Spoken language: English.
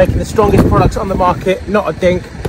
making the strongest products on the market, not a dink.